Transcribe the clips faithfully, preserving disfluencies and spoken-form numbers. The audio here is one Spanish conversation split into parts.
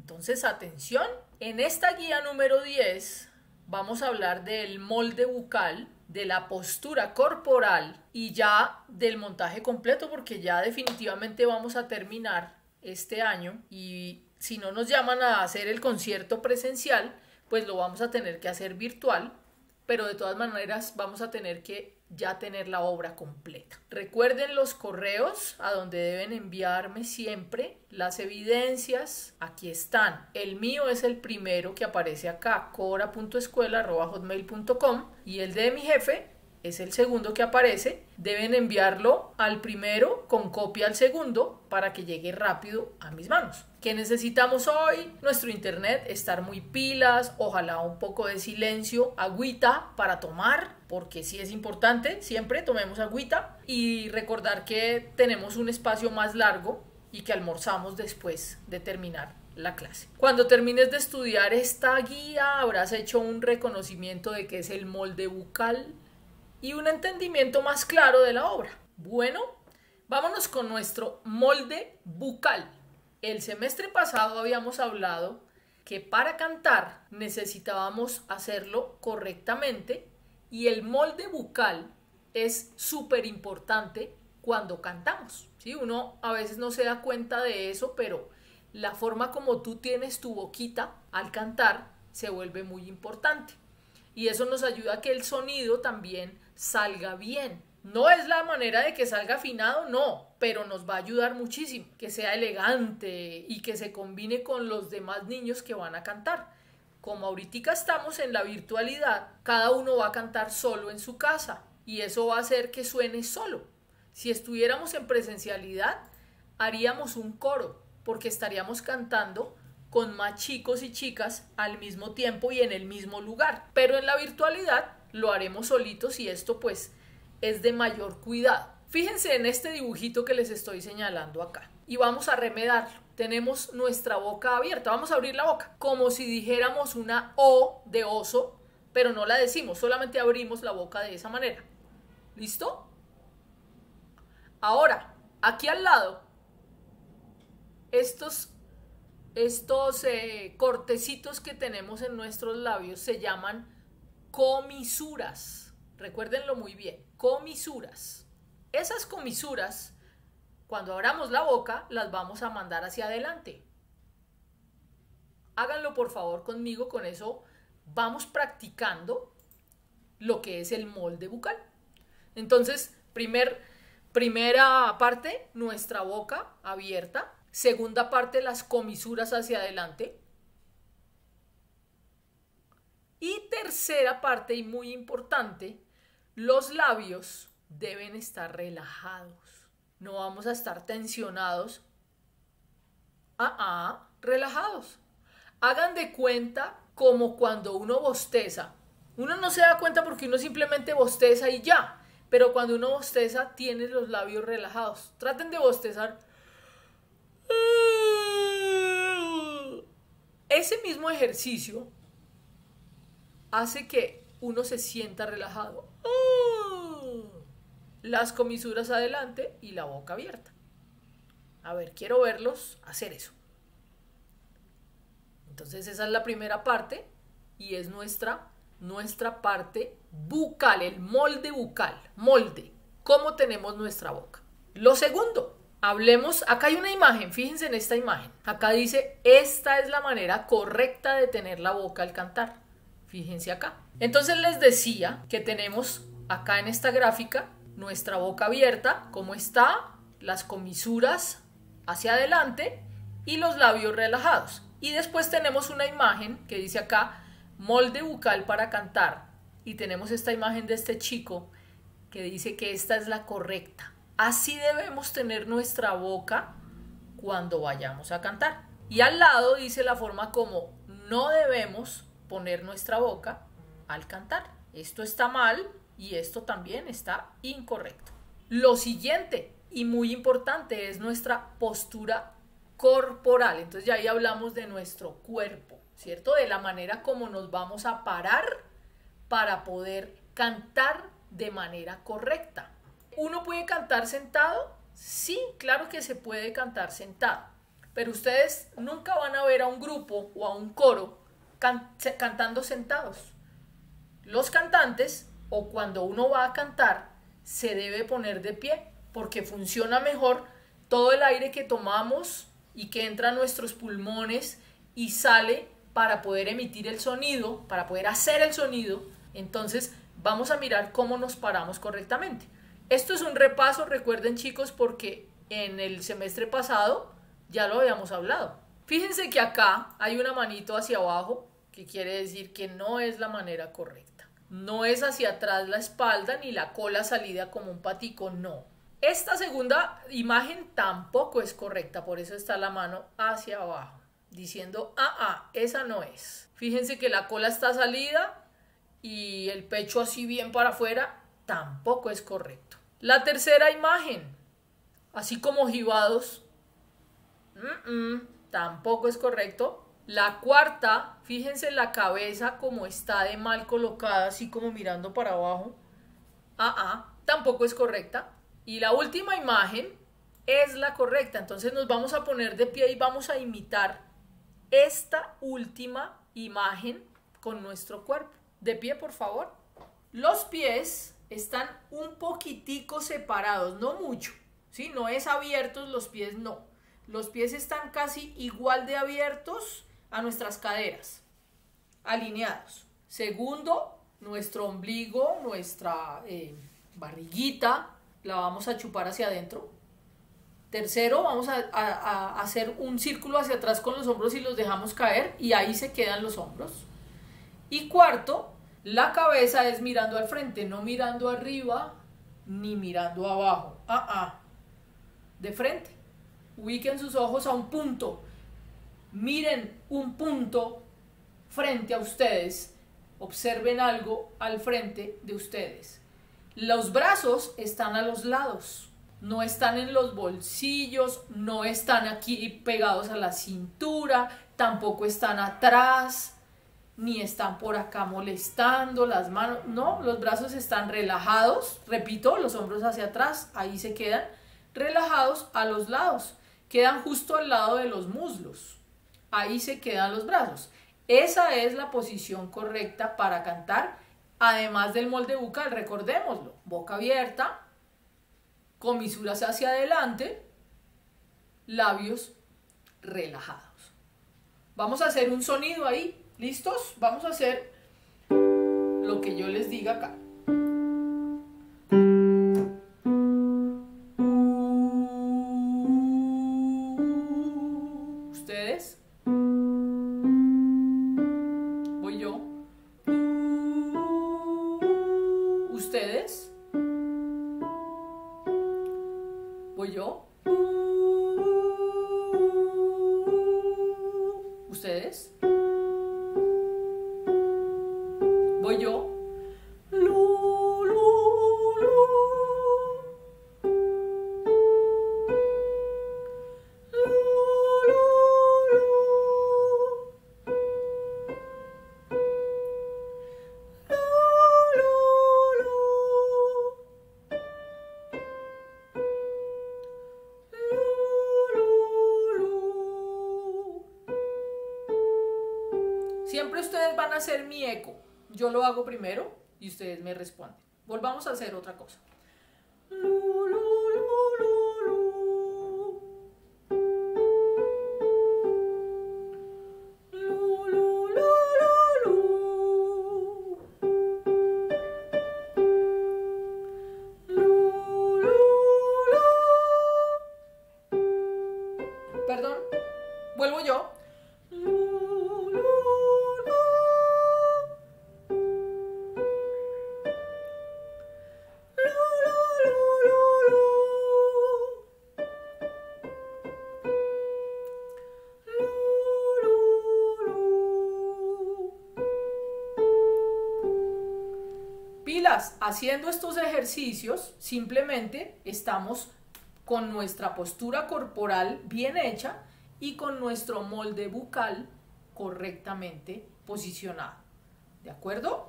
Entonces, atención, en esta guía número diez vamos a hablar del molde bucal, de la postura corporal y ya del montaje completo, porque ya definitivamente vamos a terminar este año y si no nos llaman a hacer el concierto presencial, pues lo vamos a tener que hacer virtual, pero de todas maneras vamos a tener que ya tener la obra completa. Recuerden los correos a donde deben enviarme siempre las evidencias. Aquí están. El mío es el primero que aparece acá, cora punto escuela arroba hotmail punto com, y el de mi jefe es el segundo que aparece. Deben enviarlo al primero con copia al segundo para que llegue rápido a mis manos. ¿Qué necesitamos hoy? Nuestro internet, estar muy pilas, ojalá un poco de silencio, agüita para tomar, porque sí es importante, siempre tomemos agüita, y recordar que tenemos un espacio más largo y que almorzamos después de terminar la clase. Cuando termines de estudiar esta guía habrás hecho un reconocimiento de qué es el molde bucal y un entendimiento más claro de la obra. Bueno, vámonos con nuestro molde bucal. El semestre pasado habíamos hablado que para cantar necesitábamos hacerlo correctamente y el molde bucal es súper importante cuando cantamos, ¿sí? Uno a veces no se da cuenta de eso, pero la forma como tú tienes tu boquita al cantar se vuelve muy importante. Y eso nos ayuda a que el sonido también salga bien. No es la manera de que salga afinado, no, pero nos va a ayudar muchísimo, que sea elegante y que se combine con los demás niños que van a cantar. Como ahorita estamos en la virtualidad, cada uno va a cantar solo en su casa y eso va a hacer que suene solo. Si estuviéramos en presencialidad, haríamos un coro, porque estaríamos cantando con más chicos y chicas al mismo tiempo y en el mismo lugar. Pero en la virtualidad lo haremos solitos y esto pues es de mayor cuidado. Fíjense en este dibujito que les estoy señalando acá y vamos a remedarlo. Tenemos nuestra boca abierta, vamos a abrir la boca como si dijéramos una O de oso, pero no la decimos, solamente abrimos la boca de esa manera. ¿Listo? Ahora, aquí al lado, estos Estos eh, cortecitos que tenemos en nuestros labios se llaman comisuras. Recuérdenlo muy bien, comisuras. Esas comisuras, cuando abramos la boca, las vamos a mandar hacia adelante. Háganlo por favor conmigo, con eso vamos practicando lo que es el molde bucal. Entonces, primer, primera parte, nuestra boca abierta. Segunda parte, las comisuras hacia adelante. Y tercera parte, y muy importante, los labios deben estar relajados. No vamos a estar tensionados. Ah, ah, relajados. Hagan de cuenta como cuando uno bosteza. Uno no se da cuenta porque uno simplemente bosteza y ya. Pero cuando uno bosteza, tiene los labios relajados. Traten de bostezar. Ese mismo ejercicio hace que uno se sienta relajado. Las comisuras adelante y la boca abierta. A ver, quiero verlos hacer eso. Entonces esa es la primera parte y es nuestra, nuestra parte bucal, el molde bucal. Molde, cómo tenemos nuestra boca. Lo segundo, hablemos, acá hay una imagen, fíjense en esta imagen. Acá dice, esta es la manera correcta de tener la boca al cantar. Fíjense acá. Entonces les decía que tenemos acá en esta gráfica nuestra boca abierta, cómo está, las comisuras hacia adelante y los labios relajados. Y después tenemos una imagen que dice acá, molde bucal para cantar. Y tenemos esta imagen de este chico que dice que esta es la correcta. Así debemos tener nuestra boca cuando vayamos a cantar. Y al lado dice la forma como no debemos poner nuestra boca al cantar. Esto está mal y esto también está incorrecto. Lo siguiente y muy importante es nuestra postura corporal. Entonces ya ahí hablamos de nuestro cuerpo, ¿cierto? De la manera como nos vamos a parar para poder cantar de manera correcta. ¿Uno puede cantar sentado? Sí, claro que se puede cantar sentado. pero ustedes nunca van a ver a un grupo o a un coro can cantando sentados. Los cantantes, o cuando uno va a cantar, se debe poner de pie, porque funciona mejor todo el aire que tomamos y que entra a nuestros pulmones y sale para poder emitir el sonido, para poder hacer el sonido. Entonces vamos a mirar cómo nos paramos correctamente. Esto es un repaso, recuerden chicos, porque en el semestre pasado ya lo habíamos hablado. Fíjense que acá hay una manito hacia abajo, que quiere decir que no es la manera correcta. No es hacia atrás la espalda ni la cola salida como un patico, no. Esta segunda imagen tampoco es correcta, por eso está la mano hacia abajo, diciendo, ah, ah, esa no es. Fíjense que la cola está salida y el pecho así bien para afuera, tampoco es correcto. La tercera imagen, así como jibados, mm -mm, tampoco es correcto. La cuarta, fíjense la cabeza como está de mal colocada, así como mirando para abajo, ah, ah, tampoco es correcta. Y la última imagen es la correcta, entonces nos vamos a poner de pie y vamos a imitar esta última imagen con nuestro cuerpo. De pie, por favor. Los pies están un poquitico separados, no mucho, ¿sí? No es abiertos los pies, no. Los pies están casi igual de abiertos a nuestras caderas, alineados. Segundo, nuestro ombligo, nuestra eh, barriguita, la vamos a chupar hacia adentro. Tercero, vamos a, a, a hacer un círculo hacia atrás con los hombros y los dejamos caer y ahí se quedan los hombros. Y cuarto, la cabeza es mirando al frente, no mirando arriba ni mirando abajo. Ah, ah. De frente. Ubiquen sus ojos a un punto. Miren un punto frente a ustedes. Observen algo al frente de ustedes. Los brazos están a los lados, no están en los bolsillos, no están aquí pegados a la cintura, tampoco están atrás, ni están por acá molestando las manos. No, los brazos están relajados, repito, los hombros hacia atrás, ahí se quedan, relajados a los lados, quedan justo al lado de los muslos, ahí se quedan los brazos. Esa es la posición correcta para cantar. Además del molde bucal, recordémoslo, boca abierta, comisuras hacia adelante, labios relajados. Vamos a hacer un sonido ahí, ¿listos? Vamos a hacer lo que yo les diga acá. ¿Ustedes? Voy yo. ¿Ustedes? ¿Voy yo? ¿Ustedes? ¿Voy yo? Lu, lu, lu. Lu, lu, lu. Siempre ustedes van a hacer mi eco. Yo lo hago primero y ustedes me responden. Volvamos a hacer otra cosa. Lu, lu, lu, lu, lu. Lu, lu, lu, lu, lu. Lu, lu, lu. Perdón, vuelvo yo. Pilas, haciendo estos ejercicios, simplemente estamos con nuestra postura corporal bien hecha y con nuestro molde bucal correctamente posicionado. ¿De acuerdo?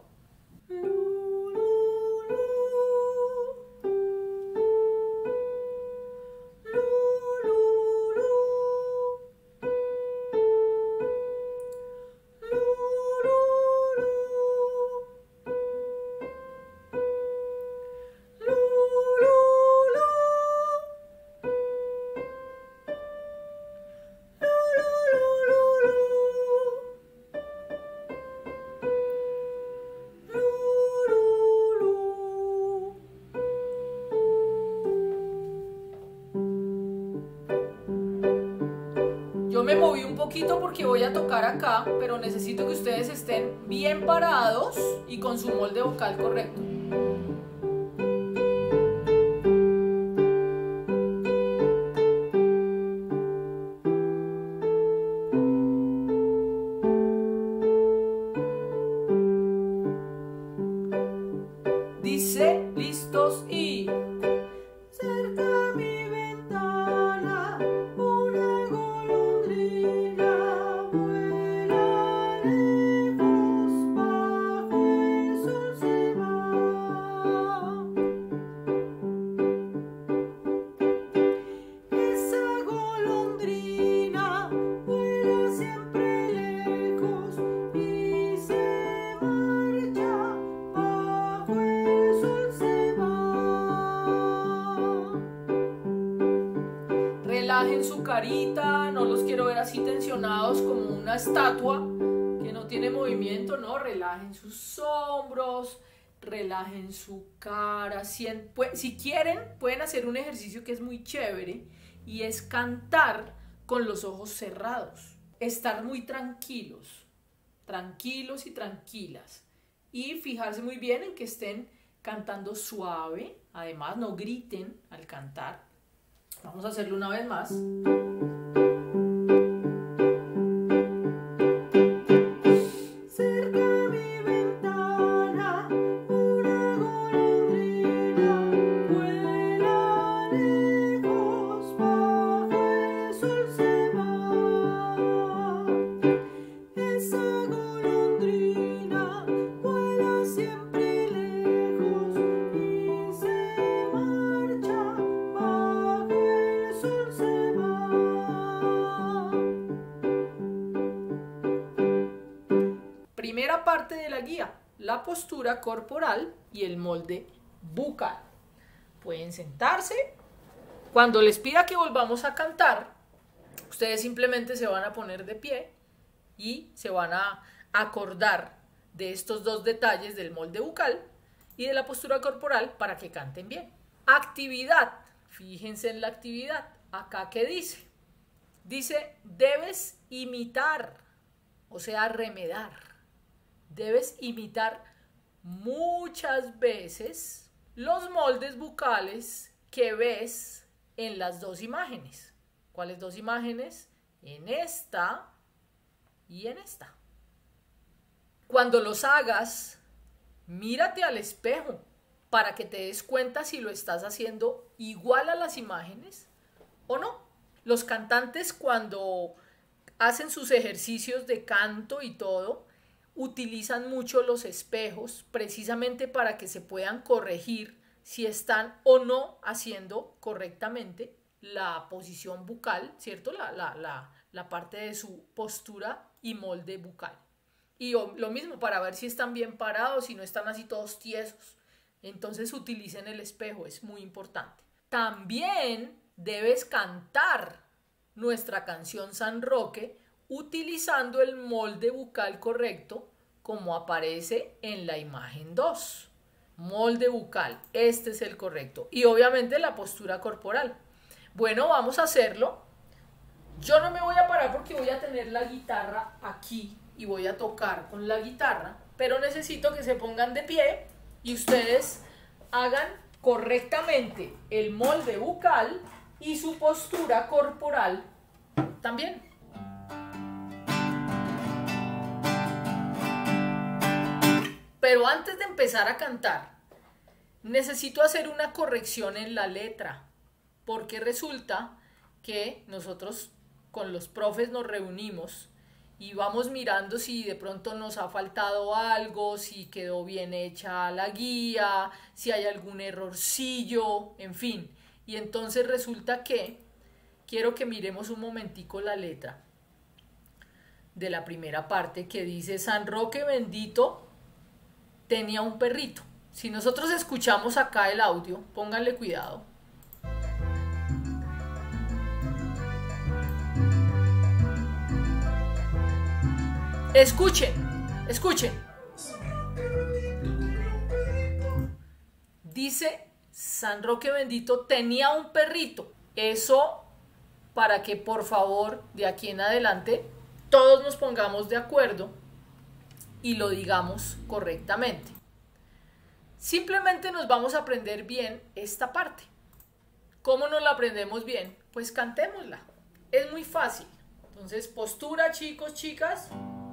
Yo me moví un poquito porque voy a tocar acá, pero necesito que ustedes estén bien parados y con su molde vocal correcto. Dice, listos y... Cerca mi ventana, una golondrina vuela lejos, bajo el sol se va. Esa golondrina vuela siempre lejos y se marcha, bajo el sol se va. Relajen su carita, no los quiero ver así tensionados como una estatua que no tiene movimiento, no, relajen sus hombros, relajen su cara. Si, en, pues, si quieren, pueden hacer un ejercicio que es muy chévere y es cantar con los ojos cerrados, estar muy tranquilos, tranquilos y tranquilas y fijarse muy bien en que estén cantando suave, además no griten al cantar. Vamos a hacerlo una vez más. Cerca mi ventana, una golondrina vuela lejos, bajo el sol se va. Esa golondrina vuela siempre lejos y se marcha, bajo el sol se va. Primera parte de la guía, la postura corporal y el molde bucal. Pueden sentarse. Cuando les pida que volvamos a cantar, ustedes simplemente se van a poner de pie y se van a acordar de estos dos detalles del molde bucal y de la postura corporal para que canten bien. Actividad. Fíjense en la actividad. Acá, ¿qué dice? Dice, debes imitar, o sea, remedar. Debes imitar muchas veces los moldes bucales que ves en las dos imágenes. ¿Cuáles dos imágenes? En esta y en esta. Cuando los hagas, mírate al espejo para que te des cuenta si lo estás haciendo igual a las imágenes o no. Los cantantes, cuando hacen sus ejercicios de canto y todo, utilizan mucho los espejos precisamente para que se puedan corregir si están o no haciendo correctamente la posición bucal, ¿cierto? La, la, la, la parte de su postura y molde bucal. Y lo mismo para ver si están bien parados, si no están así todos tiesos. Entonces utilicen el espejo, es muy importante. También debes cantar nuestra canción San Roque utilizando el molde bucal correcto como aparece en la imagen dos. Molde bucal, este es el correcto. Y obviamente la postura corporal. Bueno, vamos a hacerlo. Yo no me voy a parar porque voy a tener la guitarra aquí y voy a tocar con la guitarra, pero necesito que se pongan de pie y ustedes hagan correctamente el molde bucal y su postura corporal también. Pero antes de empezar a cantar, necesito hacer una corrección en la letra, porque resulta que nosotros con los profes nos reunimos y vamos mirando si de pronto nos ha faltado algo, si quedó bien hecha la guía, si hay algún errorcillo, en fin. Y entonces resulta que quiero que miremos un momentico la letra de la primera parte que dice: San Roque bendito tenía un perrito. Si nosotros escuchamos acá el audio, pónganle cuidado. Escuchen, escuchen. Dice, San Roque bendito tenía un perrito. Eso para que por favor de aquí en adelante todos nos pongamos de acuerdo y lo digamos correctamente. Simplemente nos vamos a aprender bien esta parte. ¿Cómo nos la aprendemos bien? Pues cantémosla. Es muy fácil. Entonces, postura, chicos, chicas.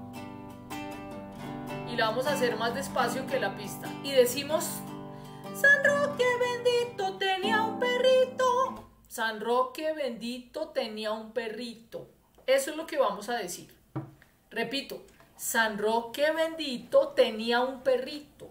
Y la vamos a hacer más despacio que la pista. Y decimos: San Roque bendito tenía un perrito. San Roque bendito tenía un perrito. Eso es lo que vamos a decir. Repito: San Roque bendito tenía un perrito.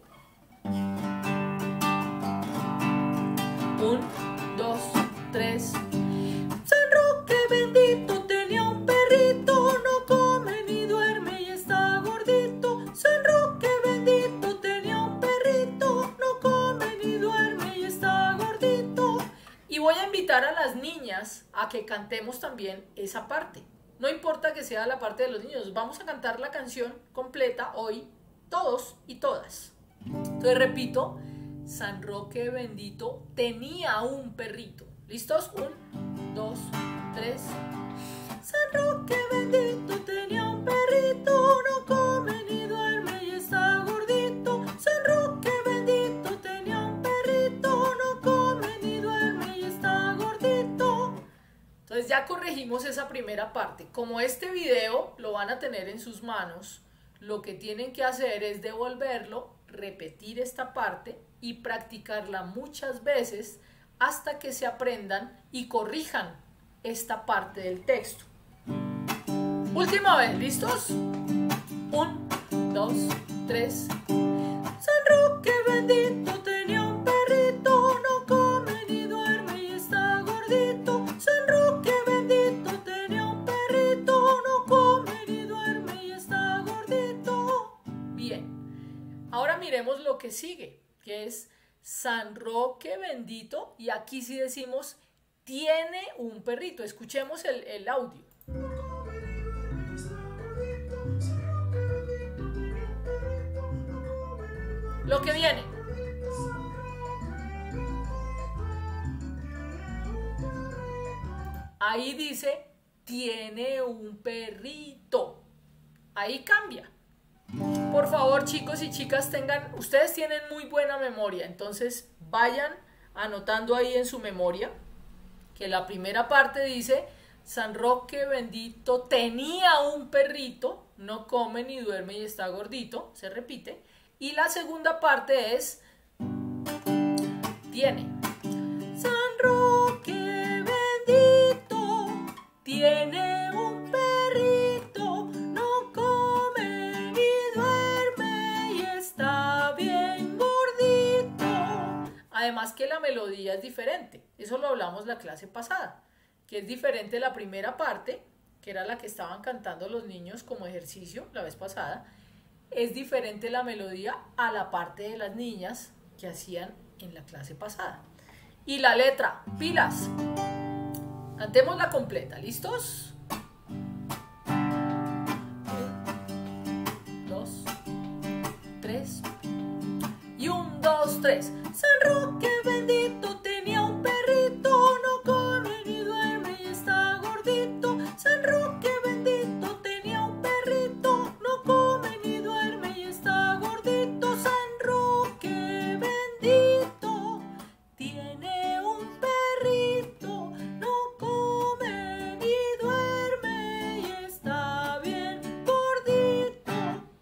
Un, dos, tres. San Roque bendito tenía un perrito, no come ni duerme y está gordito. San Roque bendito tenía un perrito, no come ni duerme y está gordito. Y voy a invitar a las niñas a que cantemos también esa parte. No importa que sea la parte de los niños, vamos a cantar la canción completa hoy, todos y todas. Entonces repito: San Roque bendito tenía un perrito. ¿Listos? Un, dos, tres. San Roque bendito tenía un perrito, no come ni duerme y está gordito. San Roque bendito tenía un perrito, no come ni duerme y está gordito. Entonces ya corregimos esa primera parte. Como este video lo van a tener en sus manos, lo que tienen que hacer es devolverlo, repetir esta parte y practicarla muchas veces hasta que se aprendan y corrijan esta parte del texto. Última vez, ¿listos? Un, dos, tres. San Roque bendito tenía un perrito, no come ni duerme y está gordito. San Roque bendito tenía un perrito, no come ni duerme y está gordito. Bien, ahora miremos lo que sigue, que es San Roque bendito, y aquí sí decimos tiene un perrito. Escuchemos el, el audio. Lo que viene. Ahí dice tiene un perrito. Ahí cambia. Por favor, chicos y chicas, tengan, ustedes tienen muy buena memoria, entonces vayan anotando ahí en su memoria que la primera parte dice San Roque bendito tenía un perrito, no come ni duerme y está gordito, se repite, y la segunda parte es tiene. San Roque bendito tiene un perrito, no come ni duerme y está bien gordito. Además que la melodía es diferente, eso lo hablamos la clase pasada, que es diferente la primera parte, que era la que estaban cantando los niños como ejercicio la vez pasada, es diferente la melodía a la parte de las niñas que hacían en la clase pasada. Y la letra, pilas. Cantémosla completa, ¿listos? Un, dos, tres. Y un, dos, tres. San Roque bendito tenía un perrito, no come ni duerme y está gordito. San Roque bendito tenía un perrito, no come ni duerme y está gordito. San Roque bendito tiene un perrito, no come ni duerme y está bien gordito.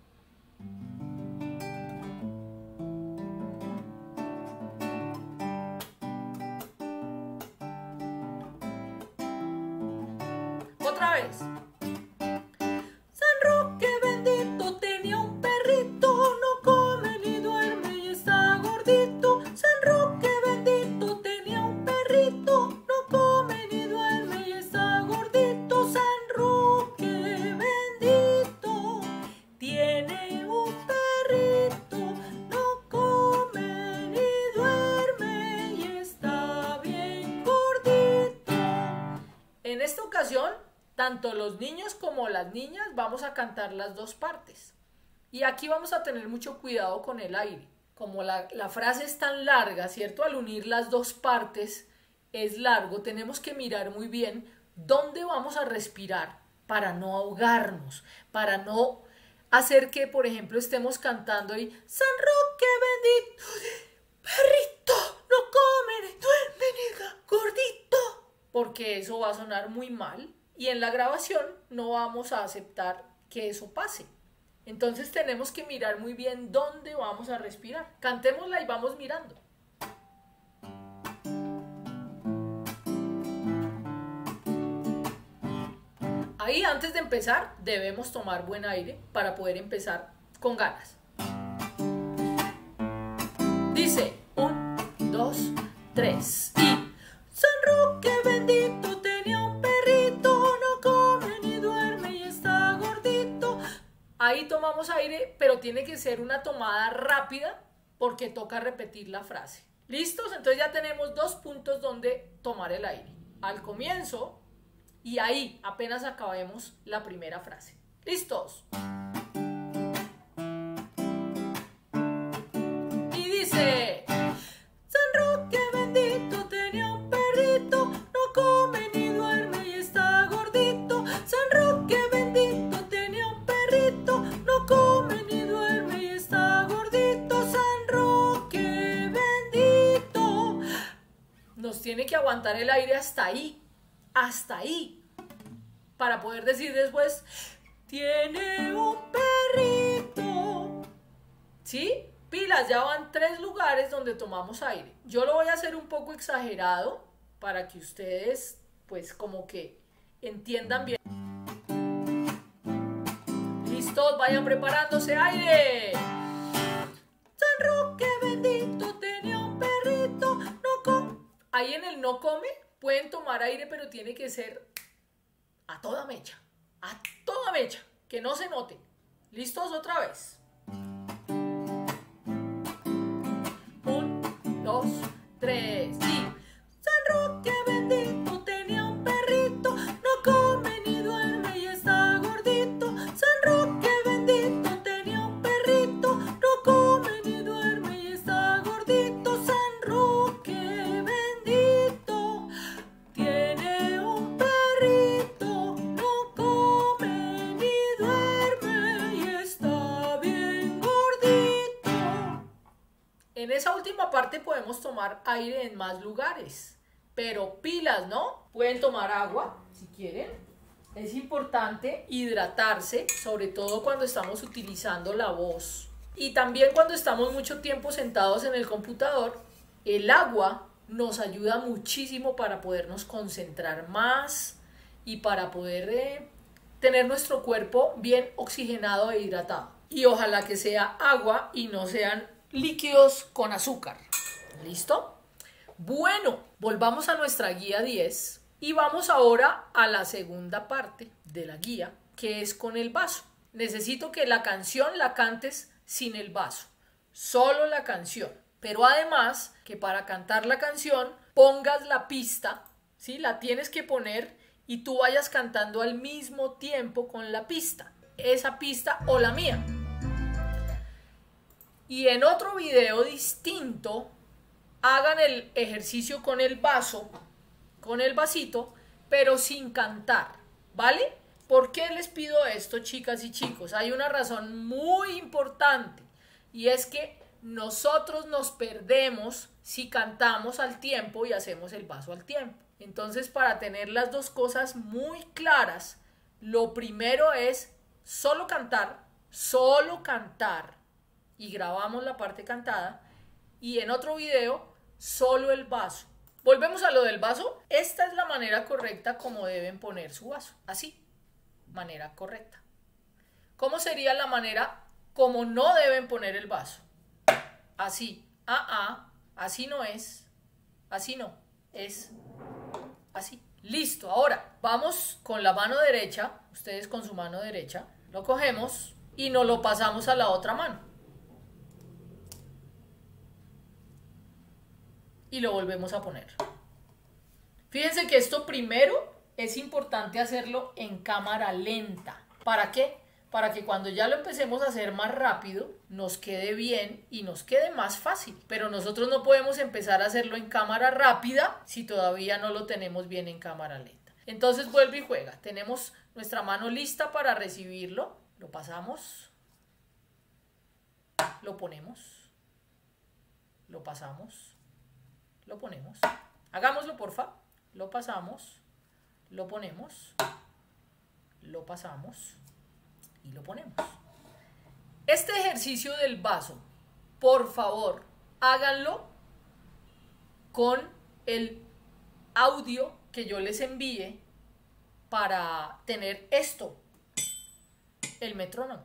Otra vez. San Roque bendito tenía un perrito, no come ni duerme y está gordito. San Roque bendito tenía un perrito, no come ni duerme y está gordito. San Roque bendito tiene un perrito, no come ni duerme y está bien gordito. En esta ocasión, tanto los niños como las niñas vamos a cantar las dos partes. Y aquí vamos a tener mucho cuidado con el aire. Como la, la frase es tan larga, ¿cierto? Al unir las dos partes es largo, tenemos que mirar muy bien dónde vamos a respirar para no ahogarnos, para no hacer que, por ejemplo, estemos cantando y San Roque bendito, perrito, no come, ni duerme, ni gordito, porque eso va a sonar muy mal y en la grabación no vamos a aceptar que eso pase. Entonces tenemos que mirar muy bien dónde vamos a respirar. Cantémosla y vamos mirando. Ahí, antes de empezar, debemos tomar buen aire para poder empezar con ganas. Dice, un, dos, tres y... San Roque bendito tenía un perrito, no come ni duerme y está gordito. Ahí tomamos aire, pero tiene que ser una tomada rápida porque toca repetir la frase. ¿Listos? Entonces ya tenemos dos puntos donde tomar el aire. Al comienzo... y ahí apenas acabemos la primera frase. ¿Listos? Y dice... San Roque bendito tenía un perrito, no come ni duerme y está gordito. San Roque bendito tenía un perrito, no come ni duerme y está gordito. San Roque bendito. Nos tiene que aguantar el aire hasta ahí. Hasta ahí, para poder decir después, tiene un perrito. ¿Sí? Pilas, ya van tres lugares donde tomamos aire. Yo lo voy a hacer un poco exagerado para que ustedes, pues, como que entiendan bien. ¿Listos? Vayan preparándose. ¡Aire! San Roque bendito tenía un perrito, no come. Ahí en el no come pueden tomar aire, pero tiene que ser a toda mecha, a toda mecha, que no se note. ¿Listos? Otra vez. Un, dos, tres y... San Roque bendito tenía un perrito, no come ni duerme y está gordito. San Roque bendito tenía un perrito, no come ni duerme y está gordito. San Roque bendito tiene un perrito, no come ni duerme y está bien gordito. En esa última parte podemos tomar aire en más lugares, pero pilas, ¿no? Pueden tomar agua si quieren. Es importante hidratarse, sobre todo cuando estamos utilizando la voz. Y también cuando estamos mucho tiempo sentados en el computador, el agua nos ayuda muchísimo para podernos concentrar más y para poder eh, tener nuestro cuerpo bien oxigenado e hidratado. Y ojalá que sea agua y no sean líquidos con azúcar. ¿Listo? Bueno, volvamos a nuestra guía diez y vamos ahora a la segunda parte de la guía, que es con el vaso. Necesito que la canción la cantes sin el vaso, solo la canción. Pero además que para cantar la canción pongas la pista, ¿sí? La tienes que poner y tú vayas cantando al mismo tiempo con la pista. Esa pista o la mía. Y en otro video distinto, hagan el ejercicio con el vaso, con el vasito, pero sin cantar, ¿vale? ¿Por qué les pido esto, chicas y chicos? Hay una razón muy importante y es que nosotros nos perdemos si cantamos al tiempo y hacemos el vaso al tiempo. Entonces, para tener las dos cosas muy claras, lo primero es solo cantar, solo cantar y grabamos la parte cantada y en otro video solo el vaso. Volvemos a lo del vaso. Esta es la manera correcta como deben poner su vaso. Así, manera correcta. ¿Cómo sería la manera como no deben poner el vaso? Así, ah, ah, así no es, así no, es así. Listo, ahora vamos con la mano derecha, ustedes con su mano derecha, lo cogemos y nos lo pasamos a la otra mano. Y lo volvemos a poner. Fíjense que esto primero es importante hacerlo en cámara lenta. ¿Para qué? Para que cuando ya lo empecemos a hacer más rápido, nos quede bien y nos quede más fácil. Pero nosotros no podemos empezar a hacerlo en cámara rápida si todavía no lo tenemos bien en cámara lenta. Entonces vuelve y juega. Tenemos nuestra mano lista para recibirlo. Lo pasamos. Lo ponemos. Lo pasamos. Lo ponemos. Hagámoslo, porfa. Lo pasamos. Lo ponemos. Lo pasamos. Y lo ponemos. Este ejercicio del vaso, por favor, háganlo con el audio que yo les envíe para tener esto, el metrónomo.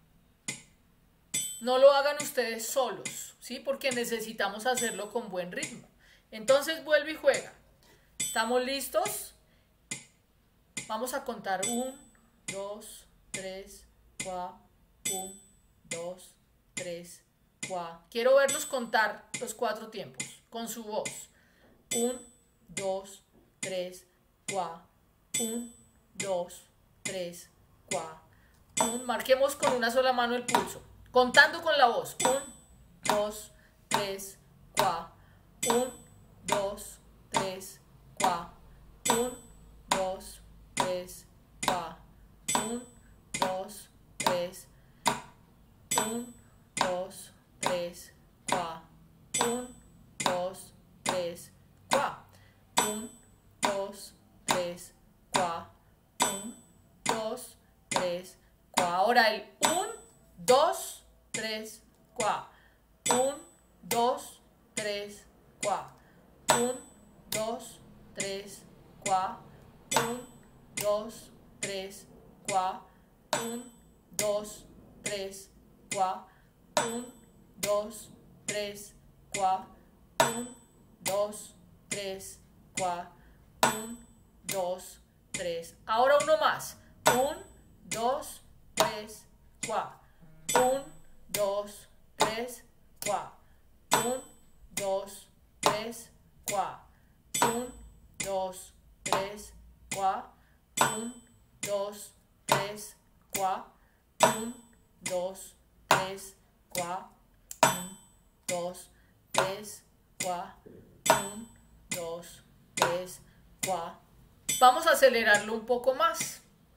No lo hagan ustedes solos, ¿sí? Porque necesitamos hacerlo con buen ritmo. Entonces vuelve y juega. ¿Estamos listos? Vamos a contar uno, dos, tres, cuatro, uno, dos, tres, cuatro. Quiero verlos contar los cuatro tiempos con su voz. uno, dos, tres, cuatro. uno, dos, tres, cuatro. Marquemos con una sola mano el pulso. Contando con la voz. uno, dos, tres, cuatro. uno, dos, tres, cuatro. uno, dos, tres, cuatro. uno, dos, tres, uno, dos, tres, cuatro. uno, dos, tres, cuatro. uno, dos, tres, cuatro. uno, dos, tres, cuatro. Ahora el uno, dos, tres, cuatro. uno, dos, tres, cuatro. uno, dos, tres, cuatro. uno, dos, tres, cuatro. uno, dos, tres, cuatro. uno, dos, tres, cuatro. uno, dos, tres, cuatro. uno, dos, tres. Ahora uno más. uno, dos, tres, cuatro. uno, dos, tres, cuatro. uno, dos, tres, cuatro. uno, dos, tres, cuatro. uno, dos, tres, cuatro. uno, dos, tres, cuatro. uno, dos, tres, cuatro. uno, dos, tres, cuatro. Vamos a acelerarlo un poco más.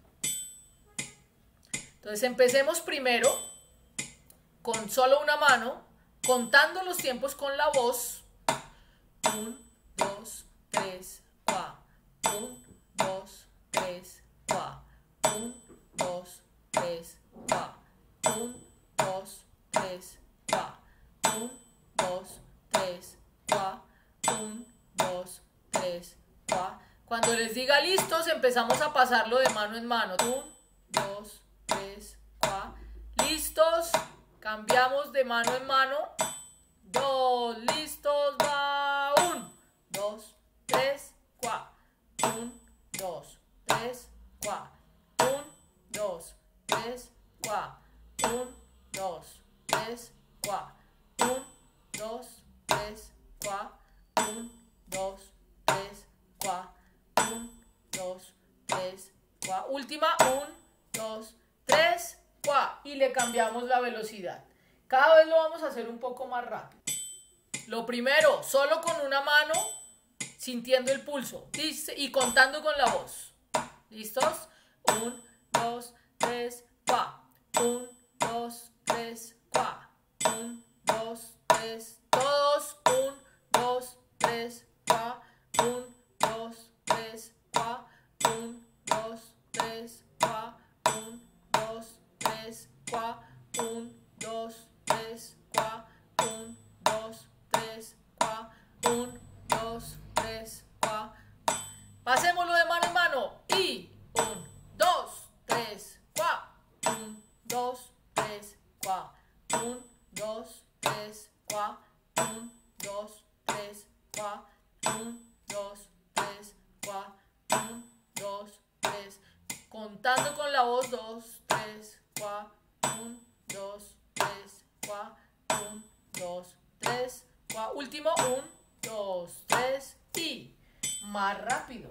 Entonces empecemos primero con solo una mano, contando los tiempos con la voz. uno, dos, tres, cuatro. uno, dos, tres, cuatro. uno, dos, tres, cuatro. uno, dos, tres, cuatro. uno, dos, tres, cuatro. uno, dos, tres, cuatro. Cuando les diga listos, empezamos a pasarlo de mano en mano. uno, dos, tres, cuatro. ¿Listos? Cambiamos de mano en mano. dos, listos, va. uno, dos, tres, cuatro. uno, dos, tres, cuatro. uno, dos, tres, cuatro. uno, dos, tres, cuatro. uno, dos, tres, cuatro. uno, dos, tres, cuatro. uno, dos, tres, cuatro. Última. uno, dos, tres, cuatro. Y le cambiamos la velocidad. Cada vez lo vamos a hacer un poco más rápido. Lo primero, solo con una mano, sintiendo el pulso y contando con la voz. ¿Listos? uno, dos, tres, cuatro. uno, dos, tres, cuatro. uno, dos, tres, todos. uno, dos, tres, cuatro. uno, dos, tres, cuatro. uno, dos, tres, cuatro. uno, dos, tres, cuatro. uno, dos, tres, cuatro. uno, dos, tres, cuatro. uno, dos, tres, cuatro. Pasémoslo de mano en mano. Y uno, dos, tres, cuatro. uno, dos, tres, cuatro. uno, dos, tres, cuatro. uno, dos, tres, cuatro. uno, dos, tres, cuatro. uno, dos, tres. Contando con la voz. dos, tres, cuatro. uno, dos, tres, cuatro. uno, dos, tres, cuatro. Último. uno, dos, tres y más rápido.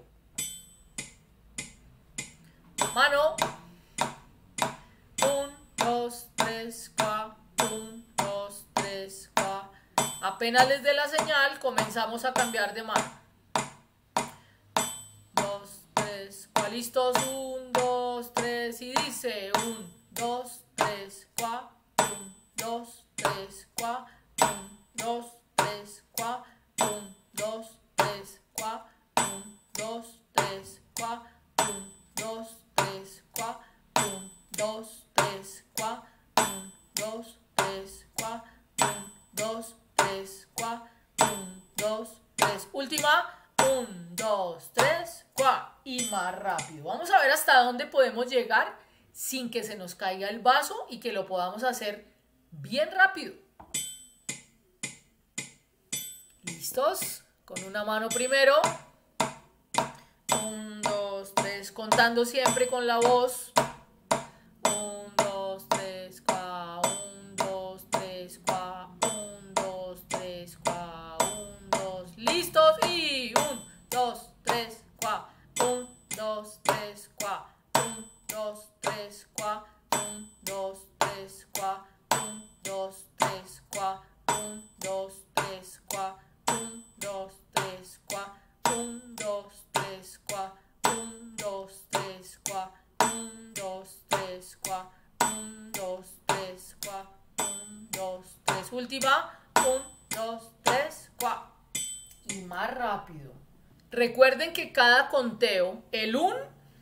Mano. uno, dos, tres, cuatro. uno, dos, tres, cuatro. Apenas les dé la señal, comenzamos a cambiar de mano. dos, tres, cuá, listos, un, dos, tres, y dice un, dos, tres, cuá, un, dos, tres, cuá, un, dos, tres, cuá, un, dos, tres, cuá, un, dos, tres, cuá, un, dos, tres, cuá, un, dos, tres, cuá, un, dos, tres, cuá, un, dos, tres, cuá, un, dos, tres, última, un, dos, tres, cuá, y más rápido. Vamos a ver hasta dónde podemos llegar sin que se nos caiga el vaso y que lo podamos hacer bien rápido. ¿Listos? Con una mano primero. Un, dos, tres, contando siempre con la voz. Un, dos, tres, cuá, un, dos, tres, cuá, un, dos, tres, cuá, un, dos, listos, y un, dos, tres, cuá, un, dos, tres, cuá, un, dos, tres, cuá, un, dos, tres, cuá, un, dos, tres, cuá, un, dos, tres, cuá, un, dos, tres, cuá, un, dos, tres, cuá, un, dos, tres, cuá, un, dos, tres, cuá, un, dos, tres, cuá, un, dos, tres, última, un, dos, tres, cuá, y más rápido. Recuerden que cada conteo, el uno,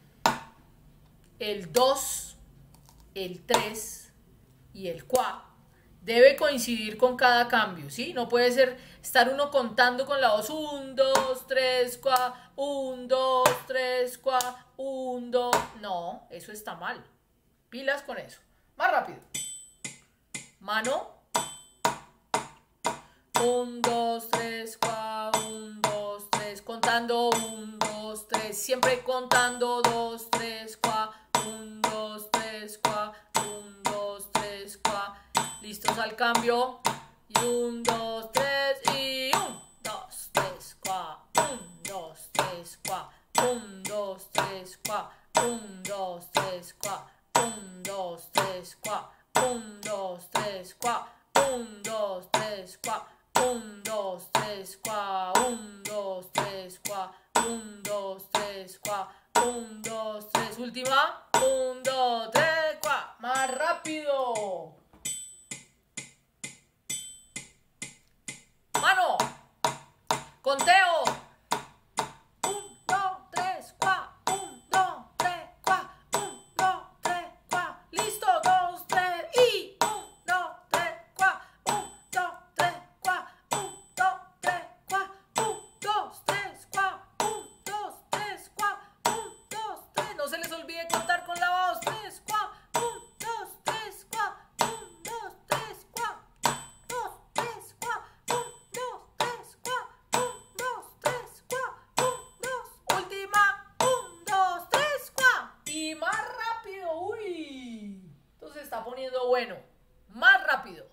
el dos, el tres y el cuá, debe coincidir con cada cambio, ¿sí? No puede ser estar uno contando con la voz un, dos, tres, cuá, un, dos, tres, cuá, un, dos. No, eso está mal. Pilas con eso. Más rápido. Mano. un, dos, tres, cuá, un, dos, tres. Contando un, dos, tres. Siempre contando dos, tres, cuá, un, dos, tres, cuá, un, dos, tres, cuá. Listos al cambio. Y un, dos, tres, y un, dos, tres, cuá, un, dos, tres, cuá, un, dos, tres, cuá, un, dos, tres, cuá, un, dos, tres, cuá, un, dos, tres, cuá, un, dos, tres, cuá, un, dos, tres, cuá, un, dos, tres, cuá, un, dos, tres, cuá, un, dos, tres, última, un, dos, tres, cuá, más rápido. Mano, conteo. un, dos, tres, cuá, un, dos, tres, cuá, un, dos, tres, cuá, listo, dos, tres, y un, dos, tres, cuá, un, dos, tres, cuá, un, dos, tres, cuá, un, dos, tres, cuá, un, dos, tres, cuá, un, dos, tres, no se les olvide contar con la voz, tres, cuá, un, dos, tres, cuá, un, dos, tres, cuá, dos, tres, cuá, un, dos, tres, cuá, un, dos, tres, cuá, un, dos, última, un, dos, tres, cuá, y más rápido, uy, entonces se está poniendo bueno, más rápido.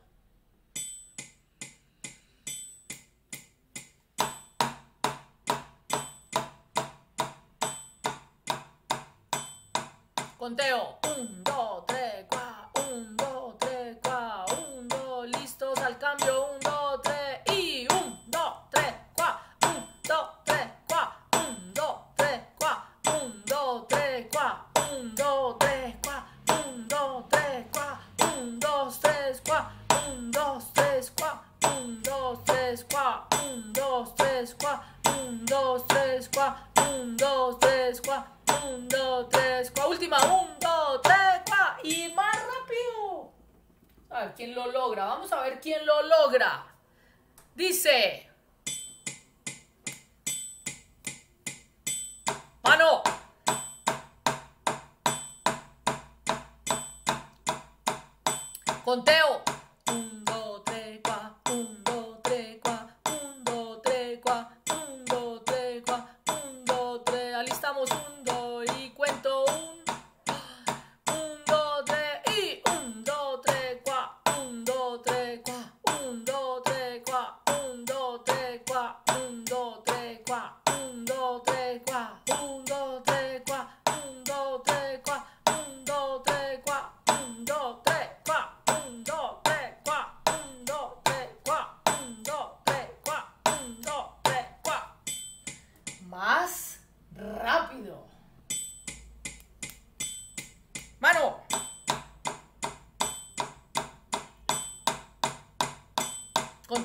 Conteo, un, dos, tres, cuá, un, dos, tres, cuá, un, dos, listos al cambio, un, dos, tres, y un, dos, tres, cuá, un, dos, tres, cuá, un, dos, tres, cuá, un, dos, tres, cuá, un, dos, tres, cuá, un, dos, tres, cuá, un, dos, tres, cuá, un, dos, tres, cuá, un, dos, tres, cuá, un, dos, tres, cuá, un, dos, tres, cuá, un, dos, tres, cuá, un, dos, tres, cuá, última, un, dos, tres, cuá, y más rápido. A ver quién lo logra, vamos a ver quién lo logra. Dice, mano, conteo, un, dos, tres, cuá, un, dos, tres, cuá, un, dos, tres, cuá, un, dos, tres, cuá, un, dos, tres, alistamos, un, dos, y cuento, un, un, dos, tres, y un, dos, tres, cuá, un, dos, tres, cuá, un, dos, tres, cuá, un, dos, tres, cuá, un, dos, tres, cuá, un, dos, tres, cuá, un, dos, tres, cuá, un, dos, tres, cuá, un, dos, tres, cuá, un, dos, tres, cuá, un, dos, tres, cuá, un, dos, tres, cuá, un, dos, tres, cuá, un, dos, tres, cuá. Más rápido.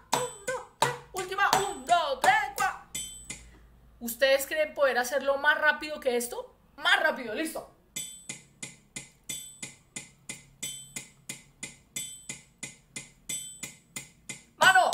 un, dos, tres. Última, un, dos, tres, cuatro. ¿Ustedes creen poder hacerlo más rápido que esto? Más rápido, listo. Mano.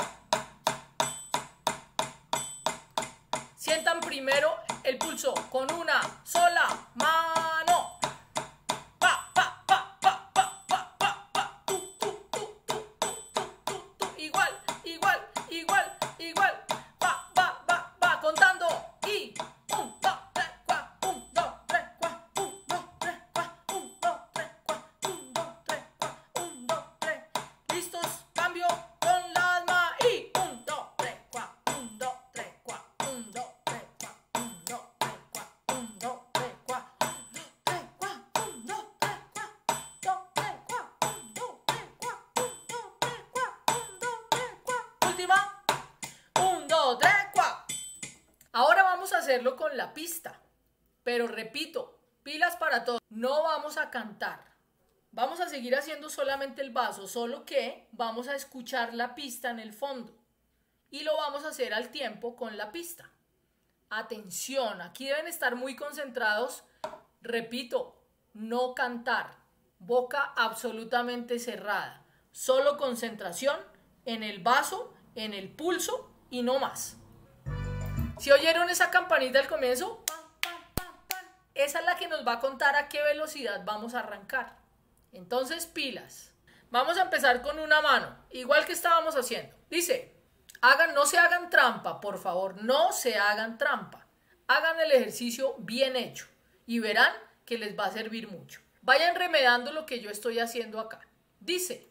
Sientan primero el pulso con una sola mano. Pa, pa, pa, pa, pa, pa, pa, pa. Tu, tu, tu, tu, tu, tu, tu, tu. Igual, igual, igual, igual. Pa, pa, pa, pa, contando. Y un, dos, tres, cuatro. Un, dos, tres, cuatro. Un, dos, tres, cuatro. Un, dos, tres, cuatro. Un, dos, tres, cuatro. Un, dos, tres. ¿Listos? Cambio con las manos. Y un, dos, tres, cuatro. Un, dos, tres, cuatro. Un, dos, tres, cuatro. Un, dos, tres, cuatro. Un, dos, tres, cuatro. Un, dos, tres, cuatro. Un, dos, tres, cuatro. Un, dos, tres, cuatro. Un, dos, tres, cuatro. Un, dos, tres, cuatro. Última. Un, dos, tres, cuatro. Ahora vamos a hacerlo con la pista. Pero repito, pilas para todos. No vamos a cantar. Vamos a seguir haciendo solamente el vaso, solo que vamos a escuchar la pista en el fondo. Y lo vamos a hacer al tiempo con la pista. Atención, aquí deben estar muy concentrados. Repito, no cantar. Boca absolutamente cerrada. Solo concentración en el vaso, en el pulso y no más. ¿Si oyeron esa campanita al comienzo? Esa es la que nos va a contar a qué velocidad vamos a arrancar. Entonces, pilas. Vamos a empezar con una mano, igual que estábamos haciendo. Dice, hagan, no se hagan trampa, por favor, no se hagan trampa. Hagan el ejercicio bien hecho y verán que les va a servir mucho. Vayan remedando lo que yo estoy haciendo acá. Dice,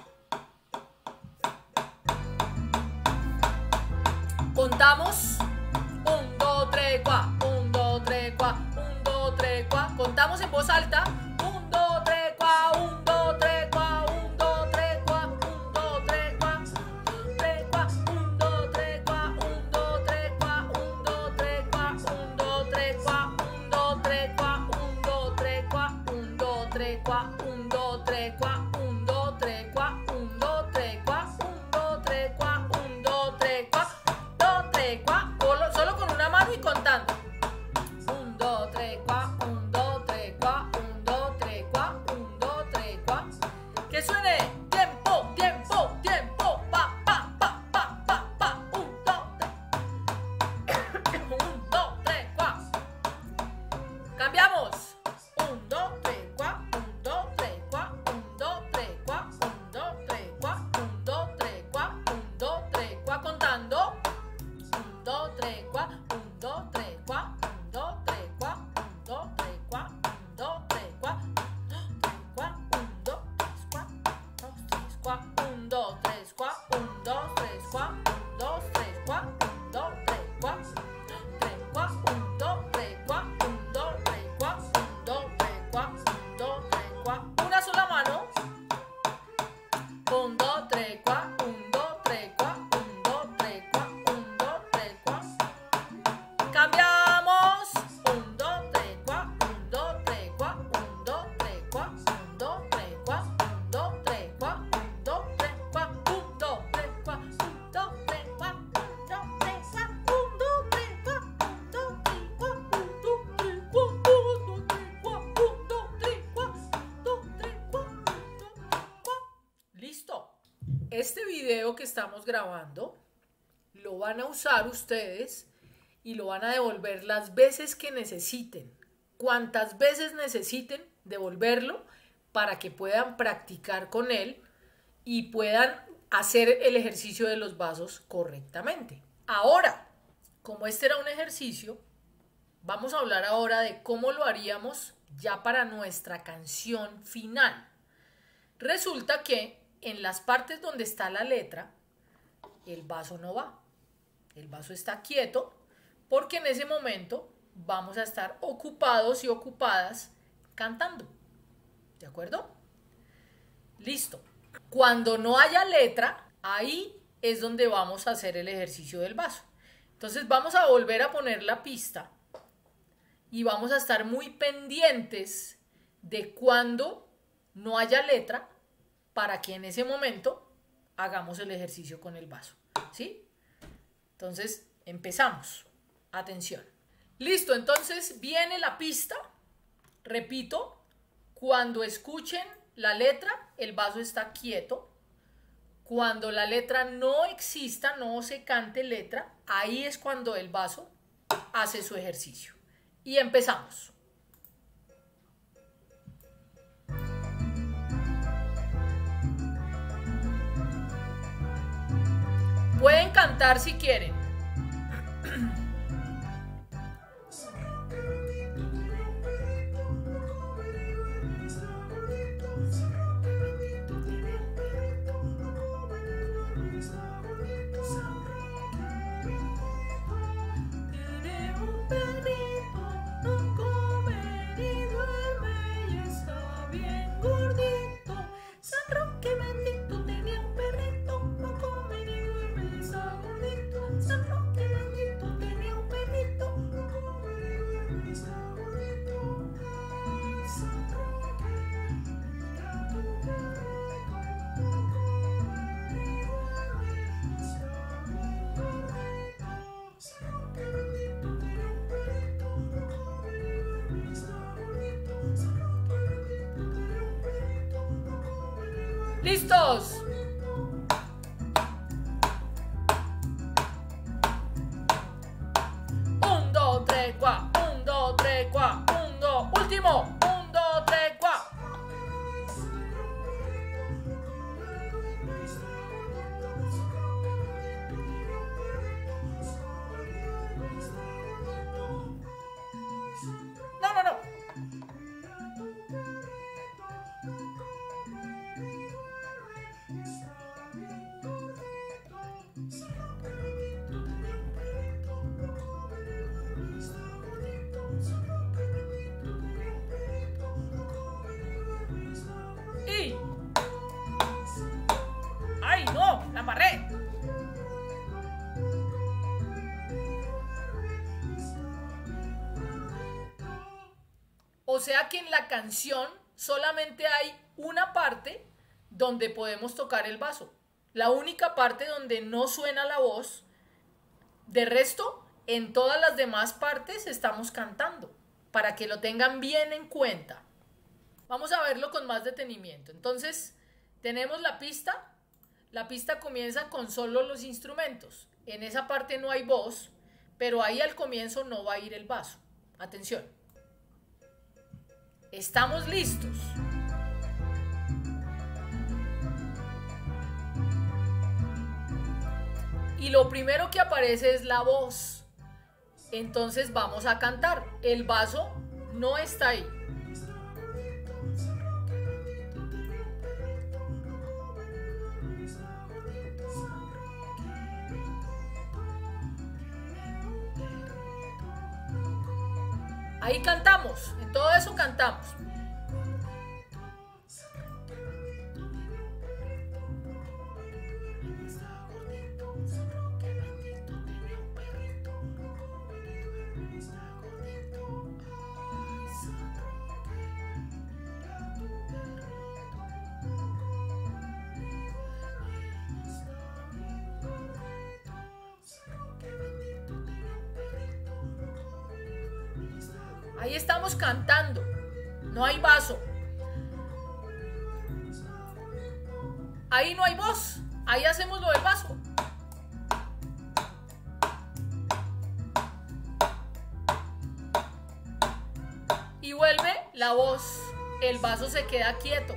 contamos, un, dos, tres, cuatro, un, dos, tres, cuatro, un, dos, tres, cuatro. Contamos en voz alta, un, dos, tres, cuatro, un, dos, tres, cuatro, un, dos, tres, cuatro, un, dos, tres, cuatro, un, dos, tres, cuatro, un, dos, tres, cuatro, un, dos, tres, cuatro, un, dos, tres, cuatro, un, dos, tres, cuatro, un, dos, tres, cuatro, un, dos, tres, cuatro, un, dos, tres, cuatro, un, dos, tres, cuatro, un, dos, tres, cuatro, un, dos, tres, cuatro, un, dos, tres, cuatro, dos, tres, cuatro, solo con una mano y contando. un, dos, tres, cuatro, un, dos, tres, cuatro, un, dos, este video que estamos grabando lo van a usar ustedes y lo van a devolver las veces que necesiten, cuantas veces necesiten devolverlo para que puedan practicar con él y puedan hacer el ejercicio de los vasos correctamente. Ahora, como este era un ejercicio, vamos a hablar ahora de cómo lo haríamos ya para nuestra canción final. Resulta que en las partes donde está la letra, el vaso no va. El vaso está quieto porque en ese momento vamos a estar ocupados y ocupadas cantando. ¿De acuerdo? Listo. Cuando no haya letra, ahí es donde vamos a hacer el ejercicio del vaso. Entonces vamos a volver a poner la pista y vamos a estar muy pendientes de cuando no haya letra para que en ese momento hagamos el ejercicio con el vaso. ¿Sí? Entonces empezamos. Atención. Listo, entonces viene la pista. Repito, cuando escuchen la letra, el vaso está quieto. Cuando la letra no exista, no se cante letra, ahí es cuando el vaso hace su ejercicio. Y empezamos. Pueden cantar si quieren. ¡Listos! Un, dos, tres, cuá. Un, dos, tres, cuá. Un, dos. Último. Un, dos, tres, cuá. No, no, no. Y... ¡ay, no! ¡La embarré! O sea que en la canción solamente hay una parte donde podemos tocar el vaso. La única parte donde no suena la voz. De resto, en todas las demás partes estamos cantando. Para que lo tengan bien en cuenta. Vamos a verlo con más detenimiento. Entonces, tenemos la pista. La pista comienza con solo los instrumentos. En esa parte no hay voz, pero ahí al comienzo no va a ir el vaso. Atención. Estamos listos. Y lo primero que aparece es la voz. Entonces vamos a cantar. El vaso no está ahí. Ahí cantamos, en todo eso cantamos. Ahí estamos cantando. No hay vaso. Ahí no hay voz. Ahí hacemos lo del vaso. Y vuelve la voz. El vaso se queda quieto.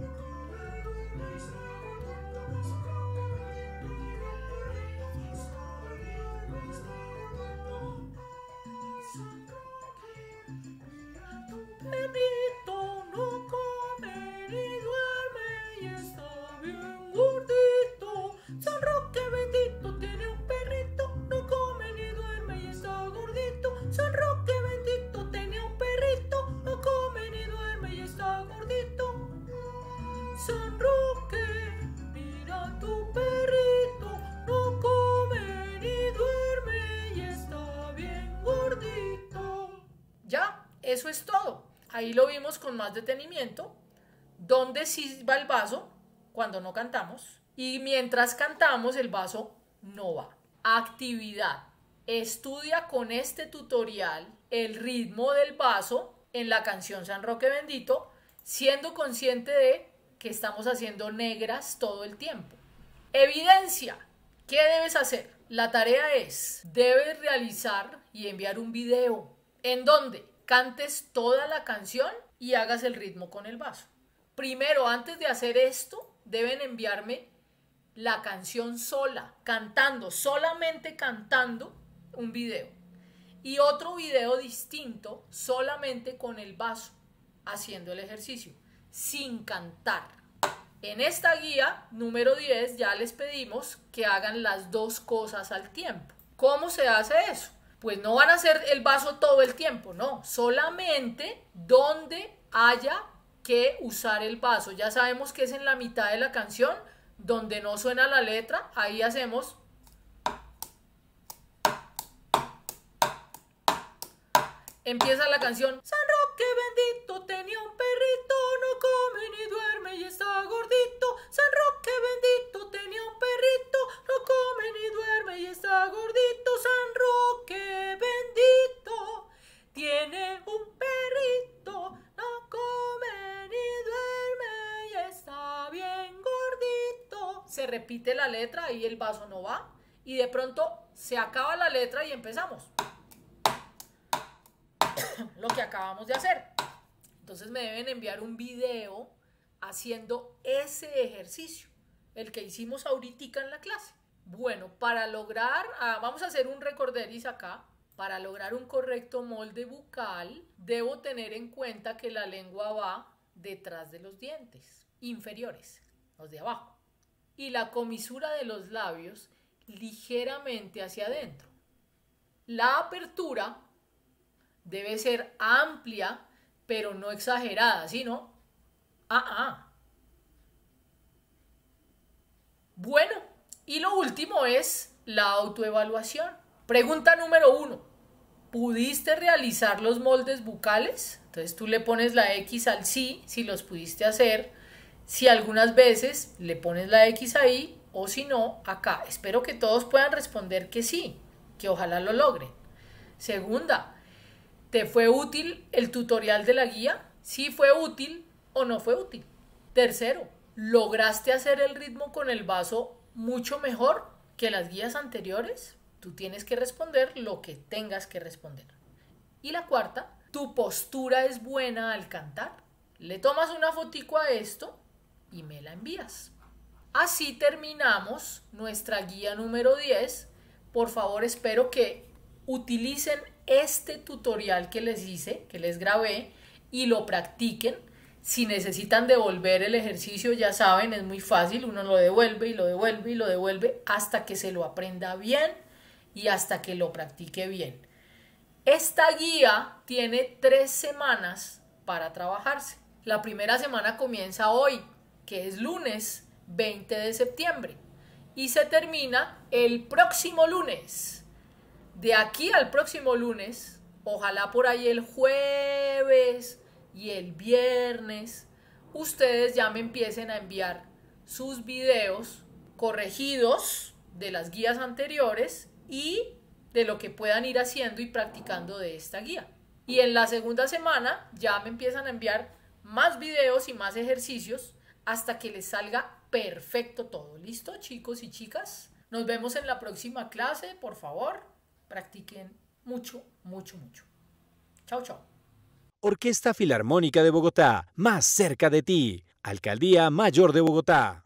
Perrito no come ni duerme y está bien gordito. San Roque bendito tiene un perrito, no come ni duerme y está gordito. San Roque bendito tiene un perrito, no come ni duerme y está gordito. San Roque, mira tu perrito, no come ni duerme y está bien gordito. Ya, eso es todo. Ahí lo vimos con más detenimiento. ¿Dónde sí va el vaso? Cuando no cantamos. Y mientras cantamos, el vaso no va. Actividad. Estudia con este tutorial el ritmo del vaso en la canción San Roque Bendito, siendo consciente de que estamos haciendo negras todo el tiempo. Evidencia. ¿Qué debes hacer? La tarea es, debes realizar y enviar un video. ¿En dónde? Cantes toda la canción y hagas el ritmo con el vaso. Primero, antes de hacer esto, deben enviarme la canción sola, cantando, solamente cantando un video. Y otro video distinto, solamente con el vaso, haciendo el ejercicio, sin cantar. En esta guía número diez ya les pedimos que hagan las dos cosas al tiempo. ¿Cómo se hace eso? Pues no van a hacer el vaso todo el tiempo, no, solamente donde haya que usar el vaso. Ya sabemos que es en la mitad de la canción, donde no suena la letra, ahí hacemos. Empieza la canción. San Roque bendito tenía un perrito, no come ni duerme y está gordito. San Roque bendito tenía un perrito, no come ni duerme y está gordito. San Roque bendito tiene un perrito, no come ni duerme y está bien gordito. Se repite la letra y el vaso no va. Y de pronto se acaba la letra y empezamos. Lo que acabamos de hacer. Entonces me deben enviar un video haciendo ese ejercicio, el que hicimos ahorita en la clase. Bueno, para lograr, ah, vamos a hacer un recorderis acá. Para lograr un correcto molde bucal, debo tener en cuenta que la lengua va detrás de los dientes inferiores, los de abajo, y la comisura de los labios ligeramente hacia adentro. La apertura debe ser amplia, pero no exagerada, ¿sí, no? Ah, ah. Bueno, y lo último es la autoevaluación. Pregunta número uno. ¿Pudiste realizar los moldes bucales? Entonces tú le pones la X al sí, si los pudiste hacer. Si algunas veces le pones la X ahí, o si no, acá. Espero que todos puedan responder que sí, que ojalá lo logren. Segunda, ¿te fue útil el tutorial de la guía? ¿Sí fue útil o no fue útil? Tercero, ¿lograste hacer el ritmo con el vaso mucho mejor que las guías anteriores? Tú tienes que responder lo que tengas que responder. Y la cuarta, ¿tu postura es buena al cantar? Le tomas una fotico a esto y me la envías. Así terminamos nuestra guía número diez. Por favor, espero que utilicen este tutorial que les hice, que les grabé, y lo practiquen. Si necesitan devolver el ejercicio, ya saben, es muy fácil. Uno lo devuelve y lo devuelve y lo devuelve hasta que se lo aprenda bien y hasta que lo practique bien. Esta guía tiene tres semanas para trabajarse. La primera semana comienza hoy, que es lunes veinte de septiembre, y se termina el próximo lunes. De aquí al próximo lunes, ojalá por ahí el jueves y el viernes, ustedes ya me empiecen a enviar sus videos corregidos de las guías anteriores y de lo que puedan ir haciendo y practicando de esta guía. Y en la segunda semana ya me empiezan a enviar más videos y más ejercicios hasta que les salga perfecto todo. ¿Listo, chicos y chicas? Nos vemos en la próxima clase. Por favor, practiquen mucho, mucho, mucho. Chao, chao. Orquesta Filarmónica de Bogotá, más cerca de ti. Alcaldía Mayor de Bogotá.